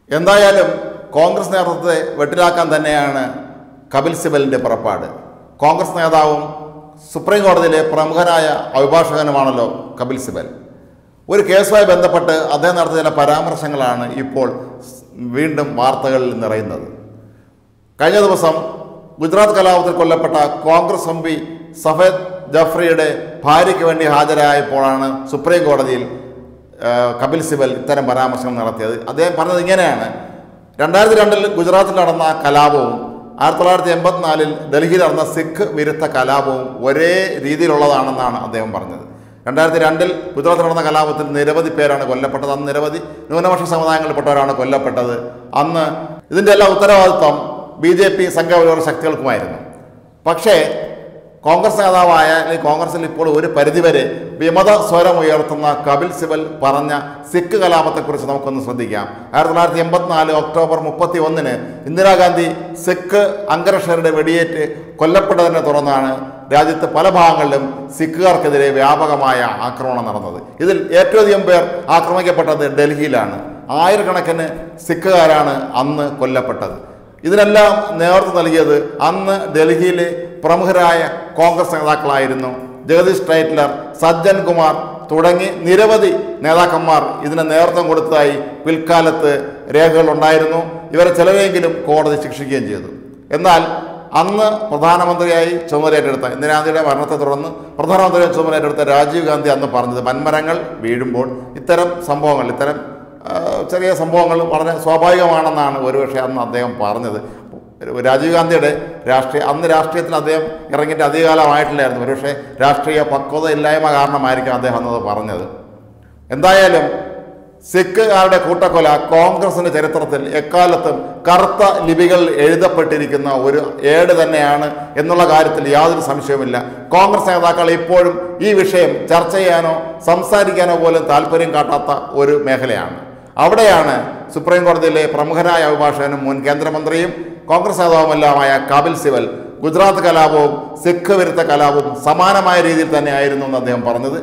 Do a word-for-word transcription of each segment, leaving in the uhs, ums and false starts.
എന്തായാലും കോൺഗ്രസ് നേതൃത്വത്തെ വെട്ടിലാക്കാൻ തന്നെയാണ് കപിൽ സിബലിൻ്റെ പുറപ്പാട്. കോൺഗ്രസ് നേതാവും സുപ്രീം കോടതിയിലെ പ്രമുഖനായ അഭിഭാഷകനുമാണല്ലോ കപിൽ സിബൽ. ഒരു കേസുമായി ബന്ധപ്പെട്ട് അദ്ദേഹം നടത്തിയ ചില പരാമർശങ്ങളാണ് ഇപ്പോൾ വീണ്ടും വാർത്തകളിൽ നിറയുന്നത്. കഴിഞ്ഞ ദിവസം ഗുജറാത്ത് കലാപത്തിൽ കൊല്ലപ്പെട്ട കോൺഗ്രസ് എം പി സഫേദ് ജഫ്രിയുടെ ഭാര്യയ്ക്ക് വേണ്ടി ഹാജരായപ്പോഴാണ് സുപ്രീം കോടതിയിൽ കപിൽ സിബൽ ഇത്തരം പരാമർശങ്ങൾ നടത്തിയത്. അദ്ദേഹം പറഞ്ഞത് ഇങ്ങനെയാണ്: രണ്ടായിരത്തി രണ്ടിൽ ഗുജറാത്തിൽ നടന്ന കലാപവും ആയിരത്തി തൊള്ളായിരത്തി എൺപത്തിനാലിൽ ഡൽഹിയിൽ നടന്ന സിഖ് വിരുദ്ധ കലാപവും ഒരേ രീതിയിലുള്ളതാണെന്നാണ് അദ്ദേഹം പറഞ്ഞത്. രണ്ടായിരത്തി രണ്ടിൽ ഗുജറാത്തിൽ നടന്ന കലാപത്തിൽ നിരവധി പേരാണ് കൊല്ലപ്പെട്ടത്. അന്ന് നിരവധി ന്യൂനപക്ഷ സമുദായങ്ങളിൽപ്പെട്ടവരാണ് കൊല്ലപ്പെട്ടത്. അന്ന് ഇതിൻ്റെ എല്ലാ ഉത്തരവാദിത്വം ബി ജെ പി സംഘപരിവാർ ശക്തികൾക്കുമായിരുന്നു. പക്ഷേ കോൺഗ്രസ് നേതാവായ അല്ലെങ്കിൽ കോൺഗ്രസിൽ ഇപ്പോൾ ഒരു പരിധിവരെ വിമത സ്വരം ഉയർത്തുന്ന കപിൽ സിബൽ പറഞ്ഞ സിഖ് കലാപത്തെക്കുറിച്ച് നമുക്കൊന്ന് ശ്രദ്ധിക്കാം. ആയിരത്തി തൊള്ളായിരത്തി എൺപത്തിനാല് ഒക്ടോബർ മുപ്പത്തി ഒന്നിന് ഇന്ദിരാഗാന്ധി സിഖ് അംഗരക്ഷകരുടെ വെടിയേറ്റ് കൊല്ലപ്പെട്ടതിനെ തുടർന്നാണ് രാജ്യത്ത് പല ഭാഗങ്ങളിലും സിഖുകാർക്കെതിരെ വ്യാപകമായ ആക്രമണം നടന്നത്. ഇതിൽ ഏറ്റവും അധികം പേർ ആക്രമിക്കപ്പെട്ടത് ഡൽഹിയിലാണ്. ആയിരക്കണക്കിന് സിഖുകാരാണ് അന്ന് കൊല്ലപ്പെട്ടത്. ഇതിനെല്ലാം നേതൃത്വം നൽകിയത് അന്ന് ഡൽഹിയിലെ പ്രമുഖരായ കോൺഗ്രസ് നേതാക്കളായിരുന്നു. ജഗദീഷ് ടൈറ്റ്ലർ, സജ്ജൻ കുമാർ തുടങ്ങി നിരവധി നേതാക്കന്മാർ ഇതിന് നേതൃത്വം കൊടുത്തതായി പിൽക്കാലത്ത് രേഖകളുണ്ടായിരുന്നു. ഇവരെ ചിലരെങ്കിലും കോടതി ശിക്ഷിക്കുകയും ചെയ്തു. എന്നാൽ അന്ന് പ്രധാനമന്ത്രിയായി ചുമതലയേറ്റെടുത്ത ഇന്ദിരാഗാന്ധിയുടെ മരണത്തെ തുടർന്ന് പ്രധാനമന്ത്രിയായി ചുമതലയേറ്റെടുത്ത രാജീവ് ഗാന്ധി അന്ന് പറഞ്ഞത് വൻമരങ്ങൾ വീഴുമ്പോൾ ഇത്തരം സംഭവങ്ങൾ ഇത്തരം ചെറിയ സംഭവങ്ങൾ വളരെ സ്വാഭാവികമാണെന്നാണ് ഒരുപക്ഷെ അന്ന് അദ്ദേഹം പറഞ്ഞത്. രാജീവ് ഗാന്ധിയുടെ രാഷ്ട്രീയ അന്ന് രാഷ്ട്രീയത്തിൽ അദ്ദേഹം ഇറങ്ങിയിട്ട് അധികകാലമായിട്ടില്ലായിരുന്നു. ഒരുപക്ഷെ രാഷ്ട്രീയ പക്വത ഇല്ലായ്മ കാരണമായിരിക്കും അദ്ദേഹം അന്നത് പറഞ്ഞത്. എന്തായാലും സിഖുകാരുടെ കൂട്ടക്കൊല കോൺഗ്രസിൻ്റെ ചരിത്രത്തിൽ എക്കാലത്തും കറുത്ത ലിപികളിൽ എഴുതപ്പെട്ടിരിക്കുന്ന ഒരു ഏട് തന്നെയാണ് എന്നുള്ള കാര്യത്തിൽ യാതൊരു സംശയവുമില്ല. കോൺഗ്രസ് നേതാക്കൾ ഇപ്പോഴും ഈ വിഷയം ചർച്ച ചെയ്യാനോ സംസാരിക്കാനോ പോലും താല്പര്യം കാട്ടാത്ത ഒരു മേഖലയാണ്. അവിടെയാണ് സുപ്രീം കോടതിയിലെ പ്രമുഖനായ അഭിഭാഷകനും മുൻ കേന്ദ്രമന്ത്രിയും കോൺഗ്രസ് നേതാവുമെല്ലാമായ കപിൽ സിബൽ ഗുജറാത്ത് കലാപവും സിഖ് വിരുദ്ധ കലാപവും സമാനമായ രീതിയിൽ തന്നെയായിരുന്നു എന്ന് അദ്ദേഹം പറഞ്ഞത്.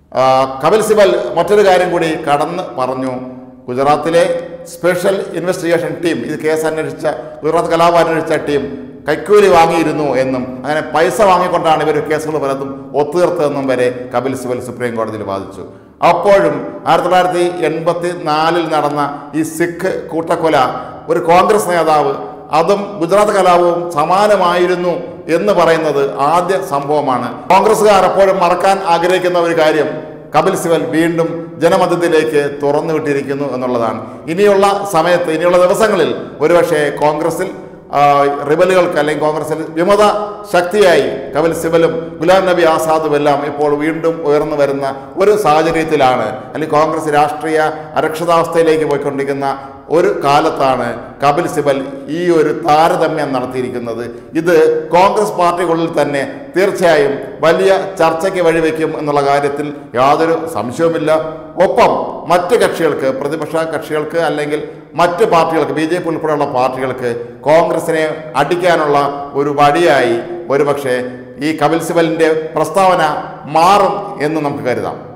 കപിൽ സിബൽ മറ്റൊരു കാര്യം കൂടി കടന്ന് പറഞ്ഞു. ഗുജറാത്തിലെ സ്പെഷ്യൽ ഇൻവെസ്റ്റിഗേഷൻ ടീം, ഇത് കേസ് അന്വേഷിച്ച ഗുജറാത്ത് കലാപം അന്വേഷിച്ച ടീം കൈക്കൂലി വാങ്ങിയിരുന്നു എന്നും അങ്ങനെ പൈസ വാങ്ങിക്കൊണ്ടാണ് ഇവർ കേസുകൾ പലതും ഒത്തുതീർത്തതെന്നും വരെ കപിൽ സിബൽ സുപ്രീം കോടതിയിൽ വാദിച്ചു. അപ്പോഴും ആയിരത്തി തൊള്ളായിരത്തി എൺപത്തി നാലിൽ നടന്ന ഈ സിഖ് കൂട്ടക്കൊല ഒരു കോൺഗ്രസ് നേതാവ്, അതും ഗുജറാത്ത് കലാപവും സമാനമായിരുന്നു എന്ന് പറയുന്നത് ആദ്യ സംഭവമാണ്. കോൺഗ്രസ്സുകാർ എപ്പോഴും മറക്കാൻ ആഗ്രഹിക്കുന്ന ഒരു കാര്യം കപിൽ സിബൽ വീണ്ടും ജനമധ്യത്തിലേക്ക് തുറന്നു വിട്ടിരിക്കുന്നു എന്നുള്ളതാണ്. ഇനിയുള്ള സമയത്ത് ഇനിയുള്ള ദിവസങ്ങളിൽ ഒരുപക്ഷെ കോൺഗ്രസിൽ റിബലുകൾക്ക് അല്ലെങ്കിൽ കോൺഗ്രസിൽ വിമത ശക്തിയായി കപിൽ സിബലും ഗുലാം നബി ആസാദും എല്ലാം ഇപ്പോൾ വീണ്ടും ഉയർന്നു വരുന്ന ഒരു സാഹചര്യത്തിലാണ്, അല്ലെങ്കിൽ കോൺഗ്രസ് രാഷ്ട്രീയ അരക്ഷിതാവസ്ഥയിലേക്ക് പോയിക്കൊണ്ടിരിക്കുന്ന ഒരു കാലത്താണ് കപിൽ സിബൽ ഈ ഒരു താരതമ്യം നടത്തിയിരിക്കുന്നത്. ഇത് കോൺഗ്രസ് പാർട്ടികളിൽ തന്നെ തീർച്ചയായും വലിയ ചർച്ചയ്ക്ക് വഴിവെക്കും എന്നുള്ള കാര്യത്തിൽ യാതൊരു സംശയവുമില്ല. ഒപ്പം മറ്റ് കക്ഷികൾക്ക്, പ്രതിപക്ഷ കക്ഷികൾക്ക് അല്ലെങ്കിൽ മറ്റ് പാർട്ടികൾക്ക്, ബി ജെ പി ഉൾപ്പെടെയുള്ള പാർട്ടികൾക്ക് കോൺഗ്രസിനെ അടിക്കാനുള്ള ഒരു വടിയായി ഒരുപക്ഷെ ഈ കപിൽ സിബലിൻ്റെ പ്രസ്താവന മാറും എന്ന് നമുക്ക് കരുതാം.